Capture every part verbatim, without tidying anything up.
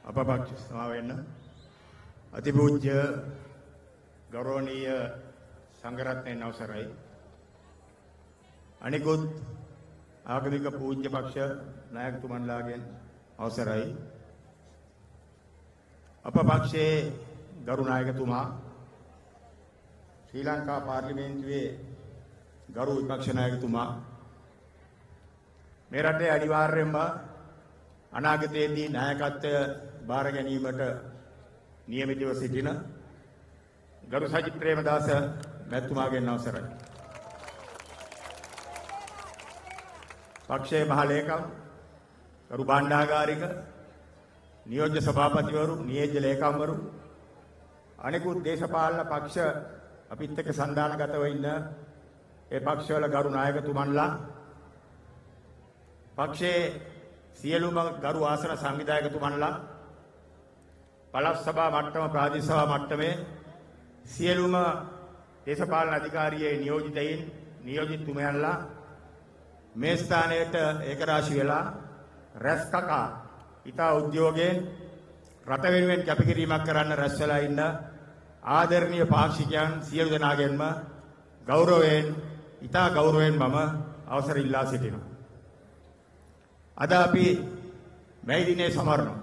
අපපක්ෂ සමාවෙන්න අතිපූජ්‍ය ගෞරවනීය සංඝරත්නයන් අවසරයි අනිකුත් ආගමික පූජ්‍ය පක්ෂ නායකතුමන්ලාගෙන් අවසරයි අපපක්ෂයේ ගරු නායකතුමා ශ්‍රී ලංකා පාර්ලිමේන්තුවේ ගරු විපක්ෂ නායකතුමා මේ රටේ අනිවාර්යයෙන්ම අනාගතයේදී නායකත්වය බාර ගැනීමට නියමිතව සිටින ගරු සජිත් ප්‍රේමදාස මැතිතුමාගෙන් අවසරයි. පක්ෂයේ මහ ලේකම් ගරු භාණ්ඩාගාරික නියෝජ්‍ය සභාපතිවරු නියෝජ්‍ය ලේකම්වරු අනෙකුත් දේශපාලන පක්ෂ අපිත් එක්ක සන්දානගතව ඉන්න ඒ පක්ෂවල ගරු නායකතුමන්ලා පක්ෂයේ සියලුම ගරු ආසන සංවිධායකතුමන්ලා පළාත් සභා මට්ටම ප්‍රාදේශ සභා මට්ටමේ සියලුම දේශපාලන අධිකාරියේ නියෝජිතයින් නියෝජිතතුමයන්ලා මේ ස්ථානයට ඒකරාශී වෙලා රැස් කකා ඊතා උද්‍යෝගයෙන් රට වෙනුවෙන් කැපකිරීමක් කරන්න රැස් වෙලා ඉන්න ආදරණීය පාක්ෂිකයන් සියලු දෙනාගෙන්ම ගෞරවයෙන් ඊතා ගෞරවයෙන් මම අවසර ඉල්ලා සිටිනවා. අද අපි මේ දිනේ සමරනවා.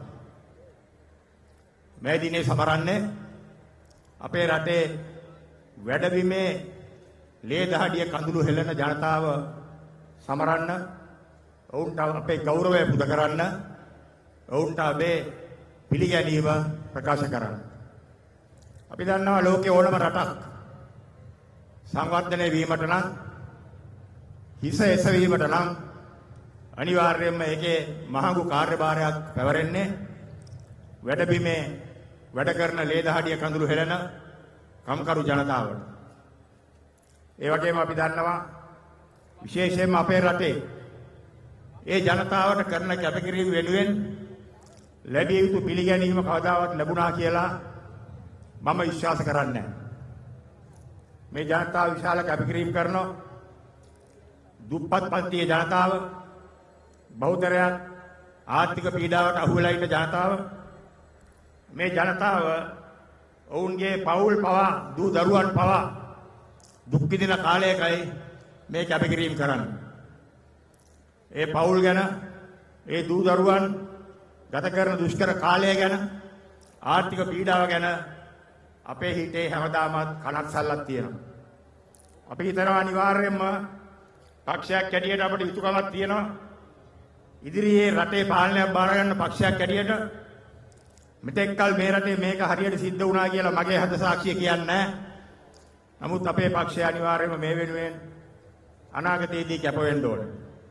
මේ දිනේ සමරන්නේ අපේ රටේ වැඩබිමේ ලේ දහඩිය කඳුළු හෙළන ජනතාව සමරන්න, ඔවුන්ට අපේ ගෞරවය පුද කරන්න, ඔවුන්ට අපේ පිළිගැනීම ප්‍රකාශ කරන්න. අපි දන්නවා ලෝකේ ඕනම රටක් සංවර්ධනය වීමට නම් හිස එසවීමට නම් අනිවාර්යයෙන්ම ඒකේ මහඟු කාර්යභාරයක් පැවරෙන්නේ වැඩබිමේ වැඩ කරන ලේ දහඩිය කඳුළු හෙළන කම්කරු ජනතාවට. ඒ වගේම අපි දන්නවා විශේෂයෙන්ම අපේ රටේ ඒ ජනතාවට කරන කැපකිරීම වෙනුවෙන් ලැබිය යුතු පිළිගැනීම කවදාවත් ලැබුණා කියලා මම විශ්වාස කරන්නේ නැහැ. මේ ජනතාව විශාල කැපකිරීම කරන දුප්පත් පන්තියේ ජනතාව, බහුතරයක් ආර්ථික පීඩාවට අහු වෙලා ඉන්න ජනතාව, මේ ජනතාව ඔවුන්ගේ පවුල් පවා දූ දරුවන් පවා දුක් විඳින කාලයකයි මේ කැපකිරීම කරන්නේ. ඒ පවුල් ගැන, ඒ දූ දරුවන් ගත කරන දුෂ්කර කාලය ගැන, ආර්ථික පීඩාව ගැන අපේ හිතේ හැමදාමත් කනක් සල්ලක් තියෙනවා. අපි හිතනවා අනිවාර්යයෙන්ම පක්ෂයක් කැඩියට අපිට යුතුයකමක් තියෙනවා. ඉදිරියේ රටේ පාලනයක් බාර ගන්න පක්ෂයක් කැඩියට මෙතෙක් කල මේ රටේ මේක හරියට සිද්ධ වුණා කියලා මගේ හද සාක්ෂිය කියන්නේ නැහැ. නමුත් අපේ පක්ෂය අනිවාර්යයෙන්ම මේ වෙනුවෙන් අනාගතයේදී කැප වෙන්න ඕනේ.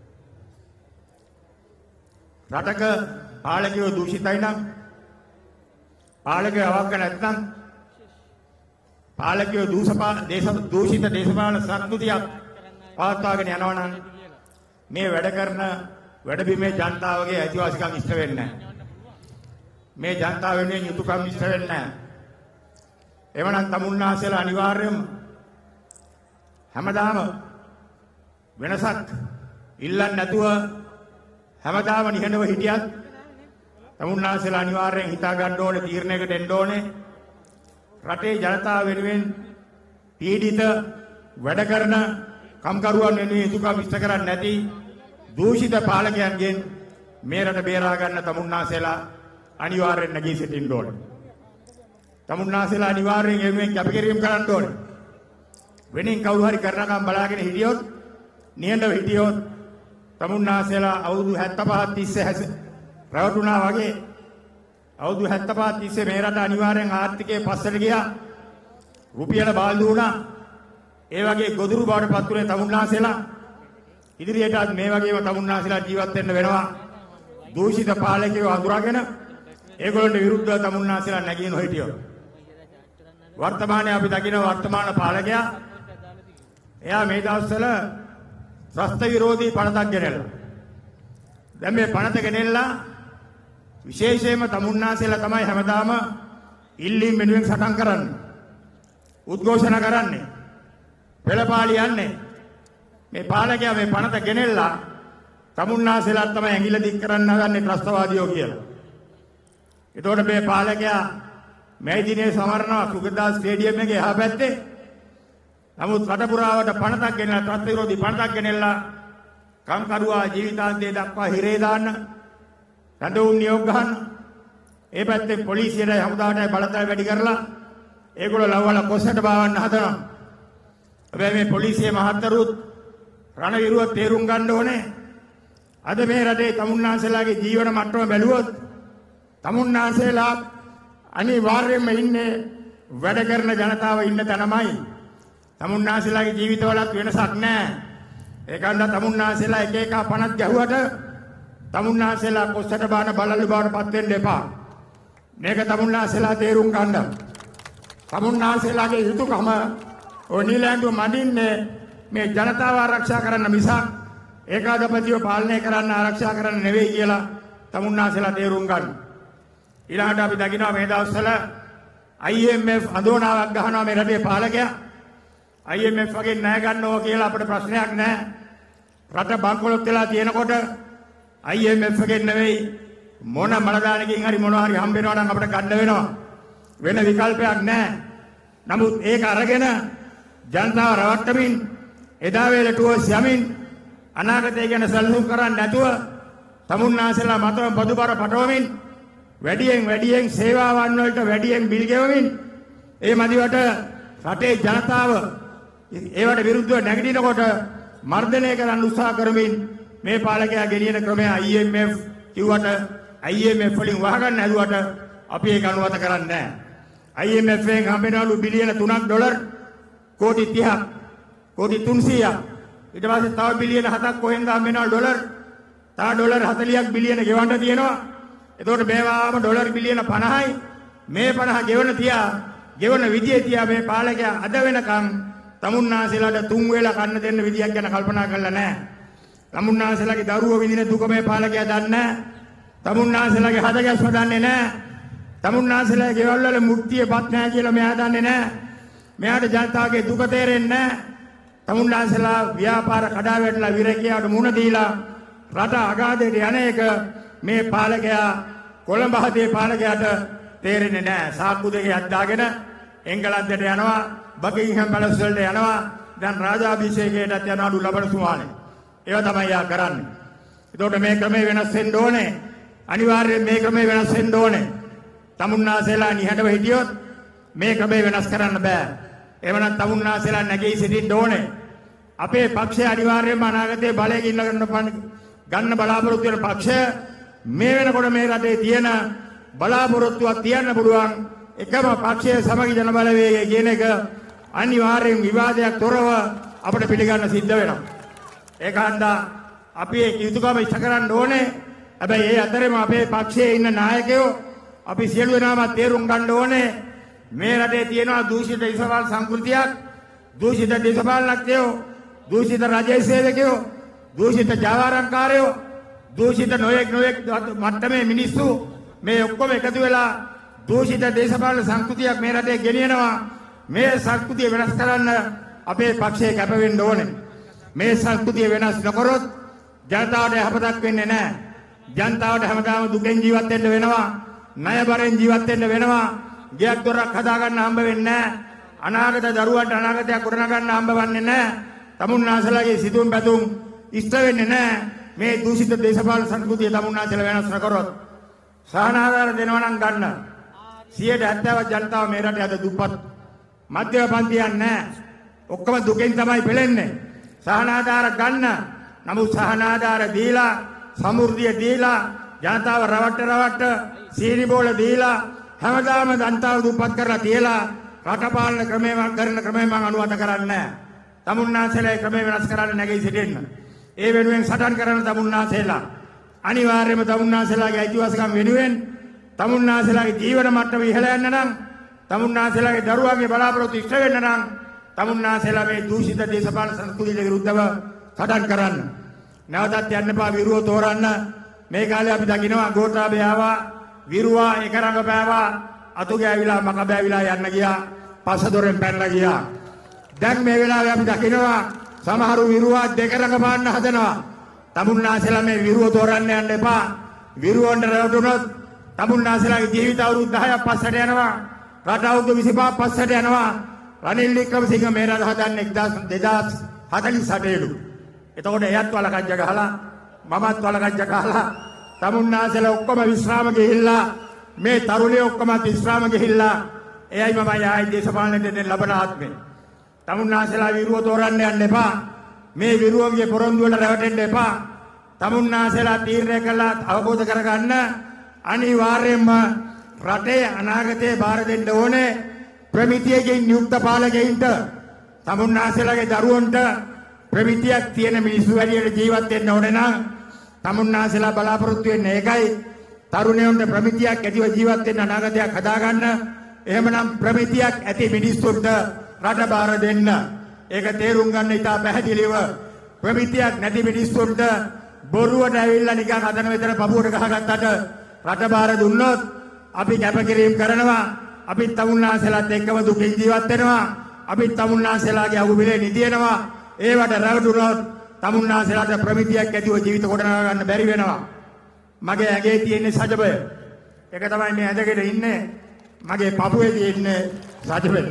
රටක පාලකයෝ දූෂිතයි නම්, පාලකයෝ අවංක නැත්නම්, පාලකයෝ දූෂපා දේශ දූෂිත දේශපාලන සංස්කෘතියක් පවත්වාගෙන යනවා නම් මේ වැඩ කරන වැඩබිමේ ජනතාවගේ අයිතිවාසිකම් ඉෂ්ට වෙන්නේ නැහැ. මේ ජනතාව වෙනුවෙන් යුතුයකම් ඉෂ්ට වෙන්නේ නැහැ. එවනම් තමුන්නාසෙලා අනිවාර්යයෙන්ම හැමදාම වෙනසක් ඉල්ලන්නේ නැතුව හැමදාම නිහඬව හිටියත් තමුන්නාසෙලා අනිවාර්යෙන් හිතා ගන්න ඕනේ, තීරණයකට එන්න ඕනේ. රටේ ජනතාව වෙනුවෙන් පීඩිත වැඩ කරන කම්කරුවන් වෙනුවෙන් යුතුයකම් ඉෂ්ට කරන්නේ නැති දූෂිත පාලකයන්ගෙන් මේ රට බේරා ගන්න තමුන්නාසෙලා අනිවාර්යෙන් නැගී සිටින්න ඕනේ. තමුන්නාසෙලා අනිවාර්යෙන් එවෙන් කැපකිරීම කරන්න ඕනේ. වෙනින් කවුරු හරි කරනකම් බලාගෙන හිටියොත්, නියඬව හිටියොත් තමුන්නාසෙලා අවුරුදු හැත්තෑ පහක් තිස්සේ රැවටුණා වගේ අවුරුදු හැත්තෑ පහක් තිස්සේ මේ රට අනිවාර්යෙන් ආර්ථිකයේ පස්සට ගියා. රුපියල බාල්දු වුණා. ඒ වගේ ගොදුරු බවට පත් වුණේ තමුන්නාසෙලා. ඉදිරියටත් මේ වගේම තමුන්නාසෙලා ජීවත් වෙන්න වෙනවා. දූෂිත පාලකයෝ අඳුරගෙන ඒගොල්ලන්ට විරුද්ධව තමුන්නාසෙලා නැගී නොහිටියොත්. වර්තමානයේ අපි දකින වර්තමාන පාලකයා එයා මේ දවස්වල ත්‍රස්ත විරෝධී පනතක් ගෙනල්ලා. දැන් මේ පනත ගෙනල්ලා විශේෂයෙන්ම තමුන්නාසෙලා තමයි හැමදාම ඉල්ලීම් වෙනුවෙන් සටන් කරන්නේ. උද්ඝෝෂණ කරන්නේ. පෙළපාලි යන්නේ. මේ පාලකයා මේ පනත ගෙනල්ලා තමුන්නාසෙලා තමයි ඇඟිල්ල දික් කරන්න හදන්නේ ත්‍රස්තවාදියෝ කියලා. එතකොට මේ පාලකයා මේ දිනේ සමරනවා සුගතදාස් ස්ටේඩියම් එකේ එහා පැත්තේ. නමුත් රට පුරාවට පනතක් ගෙනලා තත්ත්ව විරෝධී පනතක් ගෙනල්ලා කම්කරුවා ජීවිතාන්තය දක්වා හිරේ දාන්න, රඳවුන් නියෝග ගන්න. ඒ පැත්තේ පොලිසියටයි හමුදාවටයි බලතල වැඩි කරලා ඒගොල්ලෝ ලව්වල කොස්සට බාවන්න හදනවා. හැබැයි මේ පොලිසිය මහත්තරුත් රණවිරුව තේරුම් ගන්න ඕනේ. අද මේ රටේ තමුන්නාන්සේලාගේ ජීවන මට්ටම බැලුවොත් තමුන්නාන්සේලා අනිවාර්යයෙන්ම ඉන්නේ වැඩ කරන ජනතාව ඉන්න තැනමයි. තමුන්නාන්සේලාගේ ජීවිතවලත් වෙනසක් නැහැ. ඒකන්ද තමුන්නාන්සේලා එක එක පණක් ගැහුවට තමුන්නාන්සේලා කොස්සට බාන බලලු බවට පත් වෙන්න එපා. මේක තමුන්නාන්සේලා තේරුම් ගන්න. තමුන්නාන්සේලාගේ යුතුයකම ඔය නිලැඳුව මඩින්නේ මේ ජනතාව ආරක්ෂා කරන්න මිසක් ඒකාධිපතිව පාලනය කරන්න ආරක්ෂා කරන්න නෙවෙයි කියලා තමුන්නාන්සේලා තේරුම් ගන්න. ඊළඟට අපි දකිනවා මේ දවස්වල I M F අඳෝනාවක් ගහනවා මේ රටේ පාලකයා. I M F වගේ ණය ගන්නව කියලා අපිට ප්‍රශ්නයක් නැහැ. රට බංකොලොත් වෙලා තියෙනකොට I M F වගේ නෙවෙයි මොන මලදානකින් හරි මොනවා හරි හම්බ වෙනවා නම් අපිට ගන්න වෙනවා. වෙන විකල්පයක් නැහැ. නමුත් ඒක අරගෙන ජනතාව රවට්ටමින් එදා වේලටුවස් යමින් අනාගතය ගැන සැලසුම් කරන්නේ නැතුව තමුන්නාන්සේලා මතම බදුබර පටවමින් වැඩියෙන් වැඩියෙන් සේවාවන් වලට වැඩියෙන් බිල් ගෙවමින් ඒ මදිවට රටේ ජනතාව ඒවට විරුද්ධව නැගිටිනකොට මර්ධනය කරන්න උත්සාහ කරමින් මේ පාලකයා ගෙනියන ක්‍රමය I M F කිව්වට I M F වලින් වහගන්න හැදුවට අපි ඒක අනුමත කරන්නේ නැහැ. I M F එකෙන් හම්බෙනවලු බිලියන තුනක් ඩොලර් කෝටි තිහක් කෝටි තුන්සීයක් ඊට පස්සේ තව බිලියන හතක් කොහෙන්ද හම්බෙනවලු ඩොලර් තව ඩොලර් හතලිහක් බිලියන ගෙවන්න තියෙනවා. එතකොට මේවාම ඩොලර් බිලියන පනහයි මේ පනහ ගෙවන තියා ගෙවන විදිය තියා මේ පාලකයා අද වෙනකම් තමුන්නාන්සේලාට තුන් වේලා කන්න දෙන්න විදියක් ගැන කල්පනා කරලා නැහැ. තමුන්නාන්සේලාගේ දරුවෝ විඳින දුක මේ පාලකයා දන්නේ නැහැ. තමුන්නාන්සේලාගේ හදගැස්ම දන්නේ නැහැ. තමුන්නාන්සේලාගේ ගෙවල් වල මුක්තියපත් නැහැ කියලා මෙයා දන්නේ නැහැ. මෙයාට ජනතාවගේ දුක තේරෙන්නේ නැහැ. තමුන්නාන්සේලා ව්‍යාපාර කඩා වැටලා විරකියාට මුණ දීලා රට අගාධයට යන එක මේ පාලකයා කොළඹ හදේ පාලකයාට තේරෙන්නේ නැහැ. සාක්කු දෙකේ අද්දාගෙන එංගලන්තයට යනවා, බකින්හම් පැලස් වලට යනවා, දැන් රාජාභිෂේකයටත් යනවලු ලබන සුමානේ. ඒව තමයි යා කරන්නේ. ඒතකොට මේ ක්‍රමය වෙනස් වෙන්න ඕනේ. අනිවාර්යයෙන් මේ ක්‍රමය වෙනස් වෙන්න ඕනේ. තමුන්නාන්සේලා නිහඬව හිටියොත් මේ ක්‍රමය වෙනස් කරන්න බෑ. එවනම් තමුන්නාන්සේලා නැගී සිටින්න ඕනේ. අපේ පක්ෂය අනිවාර්යයෙන්ම අනාගතයේ බලයෙන් ඉන්න ගන්න බලාපොරොත්තු වෙන පක්ෂය මේ වෙනකොට මේ රටේ තියෙන බලාපොරොත්තුවක් තියන්න පුළුවන් එකම පක්ෂය සමගි ජන බලවේගය කියන එක අනිවාර්යෙන් විවාදයක් තොරව අපිට පිළිගන්න සිද්ධ වෙනවා. ඒකන්ද අපි ඒ යුතුයකම ඉෂ්ට කරන්න ඕනේ. හැබැයි ඒ අතරෙම අපේ පක්ෂයේ ඉන්න නායකයෝ අපි සියලු දෙනාම තේරුම් ගන්න ඕනේ මේ රටේ තියෙනවා දූෂිත දේශපාලන සංස්කෘතියක්, දූෂිත දේශපාලනඥයෝ, දූෂිත රජයේ සේවකයෝ, දූෂිත ජාවාරම්කාරයෝ, දූෂිත නොයෙක් නොයෙක් මට්ටමේ මිනිස්සු මේ ඔක්කොම එකතු වෙලා දූෂිත දේශපාලන සංස්කෘතියක් මේ රටේ ගෙනියනවා. මේ සංස්කෘතිය වෙනස් කරන්න අපේ පක්ෂය කැප වෙන්න ඕනේ. මේ සංස්කෘතිය වෙනස් නොකරොත් ජනතාවට යහපතක් වෙන්නේ නැහැ. ජනතාවට හැමදාම දුකෙන් ජීවත් වෙන්න වෙනවා, ණයබරෙන් ජීවත් වෙන්න වෙනවා, ගෙයක් දොරක් හදා ගන්න හම්බ වෙන්නේ නැහැ, අනාගත දරුවන්ට අනාගතයක් ගොඩනගන්න හම්බ වෙන්නේ නැහැ, තමුන්නාන්සේලාගේ සිතුම් පැතුම් ඉෂ්ට වෙන්නේ නැහැ. මේ දූෂිත දේශපාලන සංස්කෘතිය තමුන්නාන්සේලා වෙනස් නොකරොත් සහනාධාර දෙනවා නම් ගන්න සියයට හැත්තෑවක් ජනතාව මේ රටේ අද දුප්පත් මධ්‍යම පන්තියක් නැහැ. ඔක්කොම දුකෙන් තමයි පෙළෙන්නේ. සහනාධාර ගන්න. නමුත් සහනාධාර දීලා සමෘද්ධිය දීලා ජනතාව රවට්ට රවට්ට සීනි බෝල දීලා හැමදාම ජනතාව දුප්පත් කරලා තියලා රට පාලන ක්‍රමය කරන ක්‍රමය මම අනුමත කරන්නේ නැහැ. තමුන්නාන්සේලා ක්‍රමය වෙනස් කරන්න නැගී සිටින්න. ඒ වෙනුවෙන් සටන් කරන තමුන්නාන්සේලා අනිවාර්යයෙන්ම තමුන්නාන්සේලාගේ අයිතිවාසිකම් වෙනුවෙන් තමුන්නාන්සේලාගේ ජීවන මට්ටම ඉහළ යන්න නම් තමුන්නාන්සේලාගේ දරුවන්ගේ බලාපොරොත්තු ඉෂ්ට වෙන්න නම් තමුන්නාන්සේලා මේ දූෂිත දේශපාලන සංස්කෘතියට විරුද්ධව සටන් කරන්න. නැවතත් යන්න එපා විරුව තෝරන්න. මේ කාලේ අපි දකිනවා ගෝඨාභය ආවා, විරුවා එක රඟපෑවා, අතු ගෑවිලා මක බෑවිලා යන්න ගියා, පස්සදොරෙන් පැනලා ගියා. දැන් මේ වෙලාවේ අපි දකිනවා සමහරු විරුවා දෙක රඟපාන්න හදනවා. තමුන්නාන්සේලා මේ විරුව තෝරන්න යන්න එපා. විරුවන්ට රැවටුනොත් තමුන්නාසලාගේ ජීවිත අවුරුදු දහයක් පස්සට යනවා. රට අවුරුදු විසිපහක් පස්සට යනවා. රනිල් වික්‍රමසිංහ මේ රට හදන්නේ දෙදාස් හතළිස් අටේලු. එතකොට එයත් වලකජ්ජ ගහලා මමත් වලකජ්ජ ගහලා තමුන්නාසලා ඔක්කොම විශ්‍රාම ගිහිල්ලා මේ තරුණිය ඔක්කොම විශ්‍රාම ගිහිල්ලා එයයි මම ආයි දේශපාලනයට දෙන්න ලබන ආත්මේ. තමුන්නාසලා විරුව තෝරන්න යන්න එපා. මේ විරුවගේ පොරොන්දු වල රැවටෙන්න එපා. තමුන්නාසලා තීරණය කළා අවබෝධ කරගන්න අනිවාර්යයෙන්ම රටේ අනාගතේ බාර දෙන්න ඕනේ ප්‍රමිතියකින් නියුක්ත පාලකයින්ට. තමුන්නාසලාගේ දරුවන්ට ප්‍රමිතියක් තියෙන මිනිස්සු වැඩියට ජීවත් වෙන්න ඕනේ නම් තමුන්නාසලා බලාපොරොත්තු වෙන්නේ ඒකයි. තරුණයන්ට ප්‍රමිතියක් ඇතිව ජීවත් වෙන්න අනාගතයක් හදාගන්න. එහෙමනම් ප්‍රමිතියක් ඇති මිනිස්සුන්ට රට බාර දෙන්න. ඒක තේරුම් ගන්න ඉතා පැහැදිලිව ප්‍රමිතියක් නැති මිනිස්සුන්ට බොරුවට ඇවිල්ලා නිකන් හදන විතර පපුවට ගහගත්තට රට බාර දුන්නොත් අපි කැපකිරීම කරනවා. අපි තමුන්නාසලාත් එක්කම දුකින් ජීවත් වෙනවා. අපි තමුන්නාසලාගේ අගුබිලේ නිදිනවා. ඒවට රැවටුනොත් තමුන්නාසලාට ප්‍රමිතියක් ඇතිව ජීවිත ගොඩනගා ගන්න බැරි වෙනවා. මගේ ඇඟේ තියෙන සජබය. ඒක තමයි මේ ඇඳගෙන ඉන්නේ. මගේ පපුවේ තියෙන්නේ සජබය.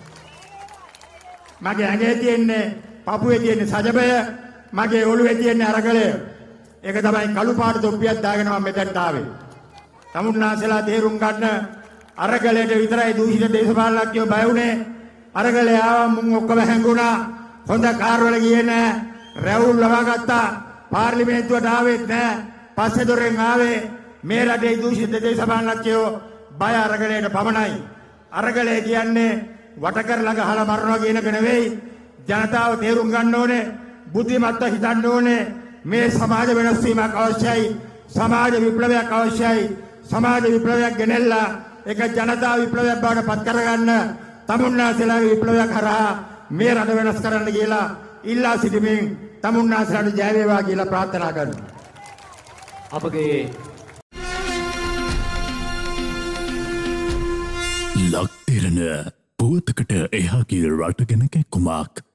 මගේ ඇඟේ තියෙන්නේ පපුවේ තියෙන සජබය. මගේ ඔළුවේ තියෙන්නේ අරගලය. ඒක තමයි කළු පාට තොප්පියක් දාගෙන මම මෙතනට ආවේ. තමුන්නාසලා තේරුම් ගන්න අරගලයට විතරයි දූෂිත දේශපාලනඥයෝ බය වුණේ. අරගලේ ආවම මුන් ඔක්කොම හැංගුණා. හොඳ කාර් වල ගියේ නෑ. රැවුල් ලබාගත්තා. පාර්ලිමේන්තුවට ආවෙත් නෑ. පස්සේ දොරෙන් ආවේ. මේ රටේ දූෂිත දේශපාලනඥයෝ බය අරගලයට පමණයි. අරගලය කියන්නේ වට කරලා ගහලා මරනවා කියන එක නෙවෙයි. ජනතාව තේරුම් ගන්න ඕනේ. බුද්ධිමත්ව හිතන්න ඕනේ. මේ සමාජ වෙනස් වීමක් අවශ්‍යයි. සමාජ විප්ලවයක් අවශ්‍යයි. සමාජ විප්ලවයක් ගෙනෙල්ලා ඒක ජනතා විප්ලවයක් බවට පත් කරගන්න තමුන්නාසලාගේ විප්ලවයක් හරහා මේ රට වෙනස් කරන්න කියලා ඉල්ලා සිටිමින් තමුන්නාසලාට ජය වේවා කියලා ප්‍රාර්ථනා කරනවා. අපගේ ලක්තිරණ පුවතකට එහාගේ රට ගැන කැක්කුමක්